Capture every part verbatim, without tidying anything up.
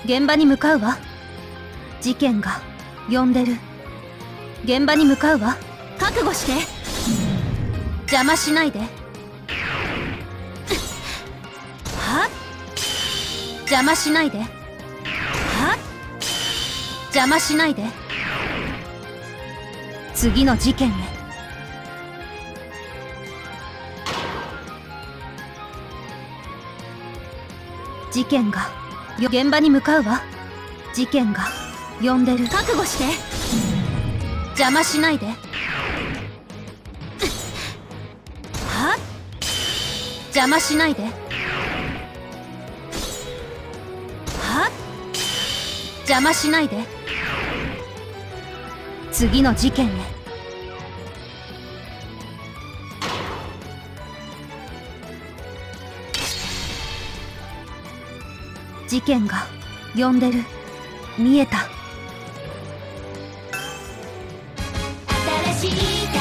現場に向かうわ。事件が呼んでる。現場に向かうわ。覚悟して。邪魔しないで。はっ邪魔しないで。はっ邪魔しないで。次の事件へ。事件がよ現場に向かうわ。事件が呼んでる。覚悟して。邪魔しないで。はっ邪魔しないで。はっ邪魔しないで。次の事件へ。事件が呼んでる。見えた。 新しい大陸を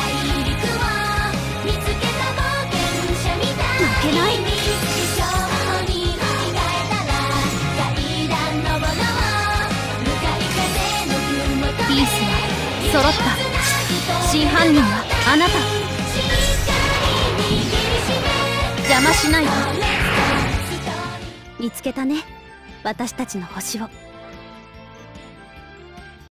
見つけた冒険者みたい。 負けない。 一生に振り返ったら階段登ろう。向かい風の雲とピースは揃った。真犯人はあなた。邪魔しないわ。見つけたね、私たちの星を。